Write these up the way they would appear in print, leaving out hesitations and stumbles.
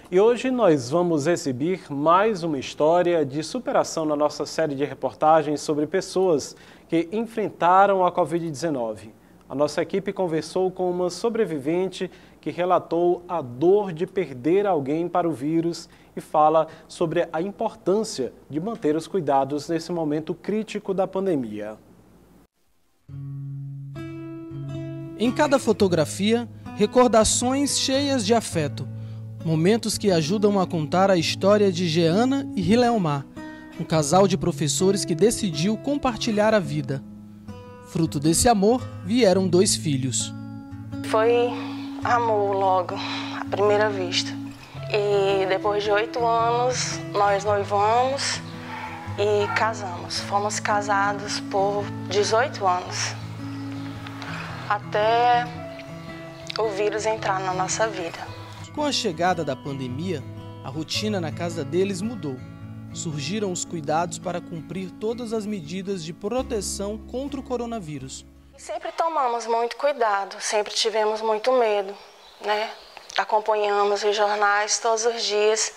E hoje nós vamos exibir mais uma história de superação na nossa série de reportagens sobre pessoas que enfrentaram a Covid-19. A nossa equipe conversou com uma sobrevivente que relatou a dor de perder alguém para o vírus e fala sobre a importância de manter os cuidados nesse momento crítico da pandemia. Em cada fotografia, recordações cheias de afeto. Momentos que ajudam a contar a história de Jeana e Rileomar, um casal de professores que decidiu compartilhar a vida. Fruto desse amor, vieram 2 filhos. Foi amor logo, à primeira vista. E depois de 8 anos, nós noivamos e casamos. Fomos casados por 18 anos, até o vírus entrar na nossa vida. Com a chegada da pandemia, a rotina na casa deles mudou. Surgiram os cuidados para cumprir todas as medidas de proteção contra o coronavírus. Sempre tomamos muito cuidado, sempre tivemos muito medo, né? Acompanhamos os jornais todos os dias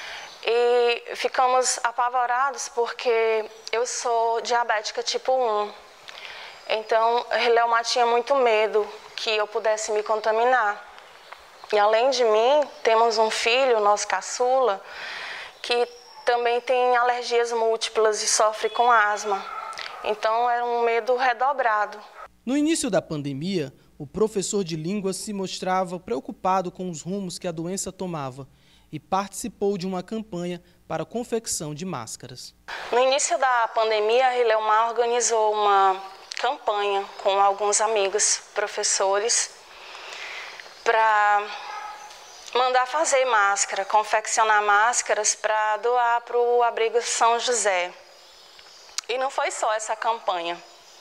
e ficamos apavorados porque eu sou diabética tipo 1. Então, Rileomar tinha muito medo que eu pudesse me contaminar. E além de mim, temos um filho, nosso caçula, que também tem alergias múltiplas e sofre com asma. Então era um medo redobrado. No início da pandemia, o professor de línguas se mostrava preocupado com os rumos que a doença tomava e participou de uma campanha para a confecção de máscaras. No início da pandemia, Rileomar organizou uma campanha com alguns amigos professores para mandar fazer máscara, confeccionar máscaras para doar para o abrigo São José. E não foi só essa campanha.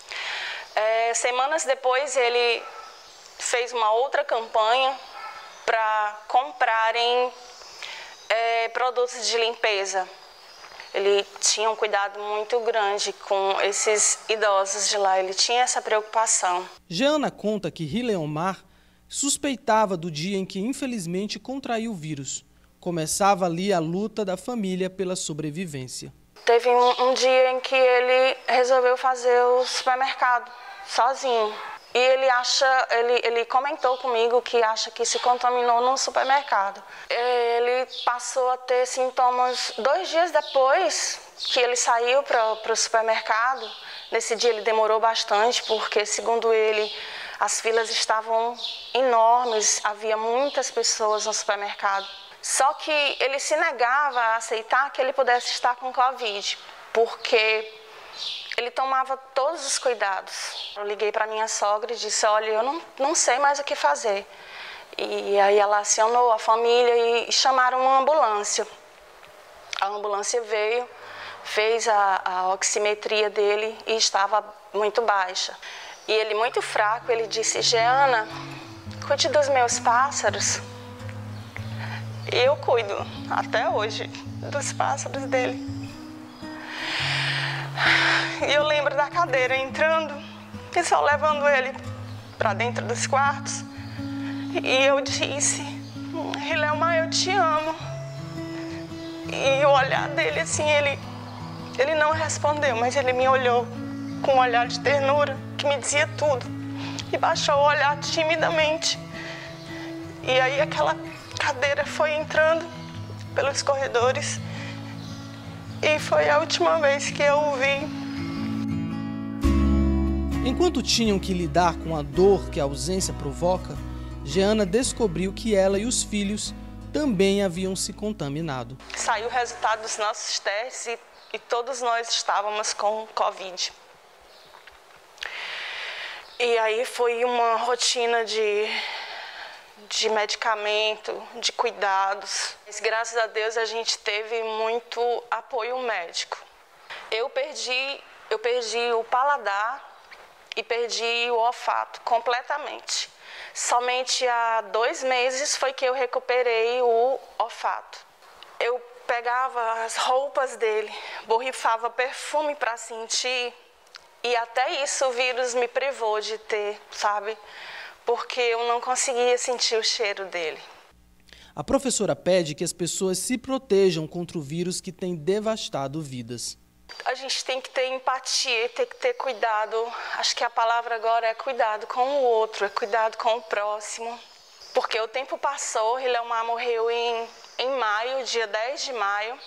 Semanas depois ele fez uma outra campanha para comprarem produtos de limpeza. Ele tinha um cuidado muito grande com esses idosos de lá, ele tinha essa preocupação. Jeana conta que Rileomar suspeitava do dia em que infelizmente contraiu o vírus. Começava ali a luta da família pela sobrevivência. Teve um dia em que ele resolveu fazer o supermercado sozinho. E ele comentou comigo que acha que se contaminou no supermercado. Ele passou a ter sintomas 2 dias depois que ele saiu para o supermercado. Nesse dia ele demorou bastante, porque, segundo ele, as filas estavam enormes, havia muitas pessoas no supermercado. Só que ele se negava a aceitar que ele pudesse estar com Covid, porque ele tomava todos os cuidados. Eu liguei para minha sogra e disse, olha, eu não sei mais o que fazer. E aí ela acionou a família e chamaram uma ambulância. A ambulância veio, fez a oximetria dele e estava muito baixa. E ele, muito fraco, ele disse, Jeana, cuide dos meus pássaros. E eu cuido, até hoje, dos pássaros dele. E eu lembro da cadeira entrando, e só levando ele para dentro dos quartos. E eu disse, Rileomar, eu te amo. E o olhar dele, assim, ele não respondeu, mas ele me olhou com um olhar de ternura, que me dizia tudo. E baixou o olhar timidamente. E aí aquela cadeira foi entrando pelos corredores. E foi a última vez que eu o vi. Enquanto tinham que lidar com a dor que a ausência provoca, Jeana descobriu que ela e os filhos também haviam se contaminado. Saiu o resultado dos nossos testes e todos nós estávamos com Covid. E aí foi uma rotina de medicamento, de cuidados. Mas, graças a Deus, a gente teve muito apoio médico. Eu perdi o paladar e perdi o olfato completamente. Somente há 2 meses foi que eu recuperei o olfato. Eu pegava as roupas dele, borrifava perfume para sentir, e até isso o vírus me privou de ter, sabe? Porque eu não conseguia sentir o cheiro dele. A professora pede que as pessoas se protejam contra o vírus que tem devastado vidas. A gente tem que ter empatia, tem que ter cuidado. Acho que a palavra agora é cuidado com o outro, é cuidado com o próximo. Porque o tempo passou, Rileomar morreu em maio, dia 10 de maio.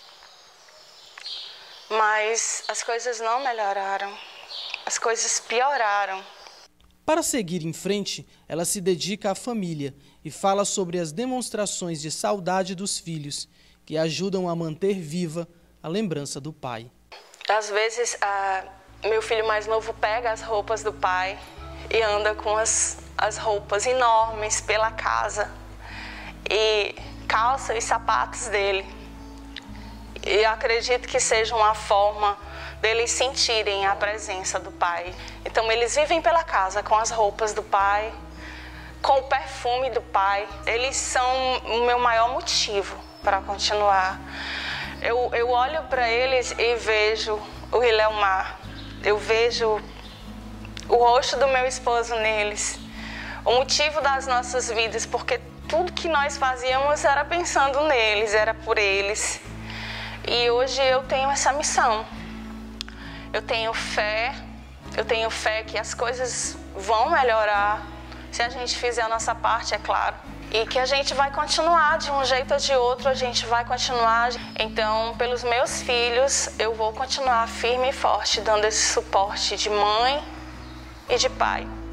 Mas as coisas não melhoraram, as coisas pioraram. Para seguir em frente, ela se dedica à família e fala sobre as demonstrações de saudade dos filhos, que ajudam a manter viva a lembrança do pai. Às vezes, meu filho mais novo pega as roupas do pai e anda com as roupas enormes pela casa e calça os sapatos dele. E acredito que seja uma forma deles sentirem a presença do pai. Então eles vivem pela casa com as roupas do pai, com o perfume do pai. Eles são o meu maior motivo para continuar. Eu olho para eles e vejo o Rileomar, eu vejo o rosto do meu esposo neles, o motivo das nossas vidas, porque tudo que nós fazíamos era pensando neles, era por eles. E hoje eu tenho essa missão. Eu tenho fé que as coisas vão melhorar, se a gente fizer a nossa parte, é claro. E que a gente vai continuar, de um jeito ou de outro, a gente vai continuar. Então, pelos meus filhos, eu vou continuar firme e forte, dando esse suporte de mãe e de pai.